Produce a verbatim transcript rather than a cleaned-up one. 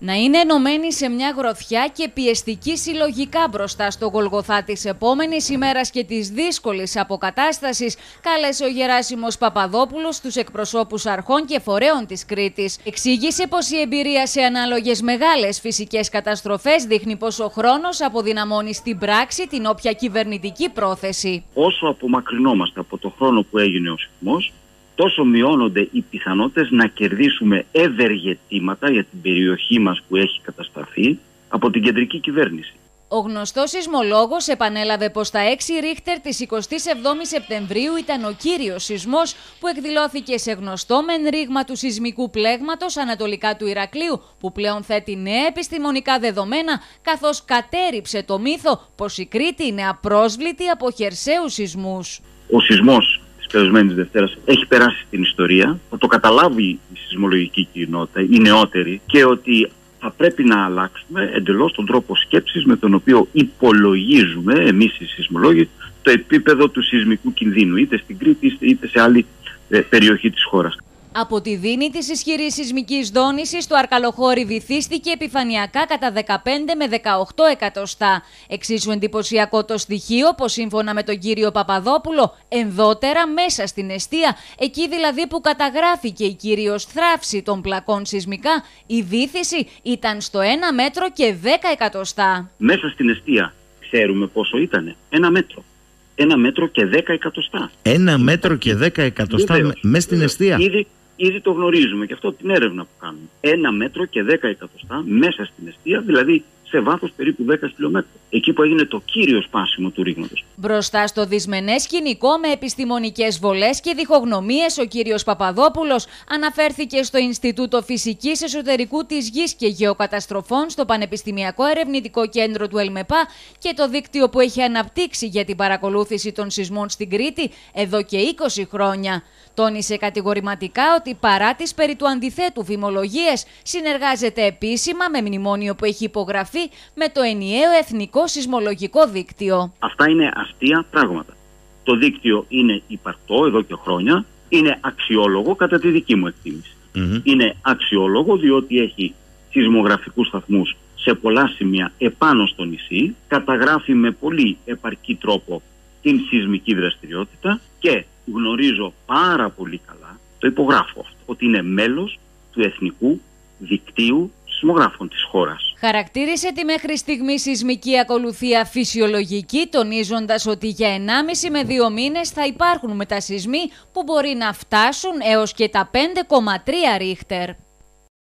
Να είναι ενωμένοι σε μια γροθιά και πιεστική συλλογικά μπροστά στο Γολγοθά της επόμενης ημέρας και της δύσκολης αποκατάστασης, κάλεσε ο Γεράσιμος Παπαδόπουλος τους εκπροσώπους αρχών και φορέων της Κρήτης. Εξήγησε πως η εμπειρία σε ανάλογες μεγάλες φυσικές καταστροφές δείχνει πως ο χρόνος αποδυναμώνει στην πράξη την όποια κυβερνητική πρόθεση. Όσο απομακρυνόμαστε από το χρόνο που έγινε ο σεισμός, τόσο μειώνονται οι πιθανότητες να κερδίσουμε ευεργετήματα για την περιοχή μας που έχει καταστραφεί από την κεντρική κυβέρνηση. Ο γνωστός σεισμολόγος επανέλαβε πως τα έξι Ρίχτερ της εικοστής εβδόμης Σεπτεμβρίου ήταν ο κύριος σεισμός που εκδηλώθηκε σε γνωστό μεν ρήγμα του σεισμικού πλέγματος ανατολικά του Ηρακλείου, που πλέον θέτει νέα επιστημονικά δεδομένα, καθώς κατέριψε το μύθο πως η Κρήτη είναι απρόσβλητη από χερσαίους σεισμούς. Ο σεισμός της περασμένης Δευτέρας έχει περάσει στην ιστορία, θα το καταλάβει η σεισμολογική κοινότητα, οι νεότεροι, και ότι θα πρέπει να αλλάξουμε εντελώς τον τρόπο σκέψης με τον οποίο υπολογίζουμε εμείς οι σεισμολόγοι το επίπεδο του σεισμικού κινδύνου, είτε στην Κρήτη είτε σε άλλη ε, περιοχή της χώρας. Από τη δίνη της ισχυρής σεισμικής δόνησης, το Αρκαλοχώρι βυθίστηκε επιφανειακά κατά δεκαπέντε με δεκαοκτώ εκατοστά. Εξίσου εντυπωσιακό το στοιχείο πως σύμφωνα με τον κύριο Παπαδόπουλο, ενδότερα μέσα στην εστία, εκεί δηλαδή που καταγράφηκε η κυρίως θράψη των πλακών σεισμικά, η βύθιση ήταν στο ένα μέτρο και δέκα εκατοστά. Μέσα στην εστία ξέρουμε πόσο ήτανε? Ένα μέτρο. Ένα μέτρο και δέκα εκατοστά. Ένα μέτρο και δέκα εκατοστά μέσα στην εστία. Ήδη, ήδη το γνωρίζουμε και αυτό την έρευνα που κάνουμε. Ένα μέτρο και δέκα εκατοστά μέσα στην εστία, δηλαδή σε βάθος περίπου δέκα χιλιόμετρα. Εκεί που έγινε το κύριο σπάσιμο του ρήγματος. Μπροστά στο δυσμενές σκηνικό με επιστημονικές βολές και διχογνωμίες, ο κύριος Παπαδόπουλος αναφέρθηκε στο Ινστιτούτο Φυσικής Εσωτερικού της Γης και Γεωκαταστροφών στο Πανεπιστημιακό Ερευνητικό Κέντρο του ΕΛΜΕΠΑ και το δίκτυο που έχει αναπτύξει για την παρακολούθηση των σεισμών στην Κρήτη εδώ και είκοσι χρόνια. Τόνισε κατηγορηματικά ότι παρά τις περί του αντιθέτου φημολογίες, συνεργάζεται επίσημα με μνημόνιο που έχει υπογραφεί με το ενιαίο Εθνικό Σεισμολογικό Δίκτυο. Αυτά είναι αστεία πράγματα. Το δίκτυο είναι υπαρκτό εδώ και χρόνια, είναι αξιόλογο κατά τη δική μου εκτίμηση. Mm-hmm. Είναι αξιόλογο διότι έχει σεισμογραφικούς σταθμούς σε πολλά σημεία επάνω στο νησί, καταγράφει με πολύ επαρκή τρόπο την σεισμική δραστηριότητα και γνωρίζω πάρα πολύ καλά, το υπογράφω αυτό, ότι είναι μέλος του Εθνικού Δικτύου Σεισμογράφων της χώρας. Χαρακτήρισε τη μέχρι στιγμή σεισμική ακολουθία φυσιολογική, τονίζοντας ότι για ενάμιση με δύο μήνες θα υπάρχουν μετασεισμοί που μπορεί να φτάσουν έως και τα πέντε κόμμα τρία Ρίχτερ.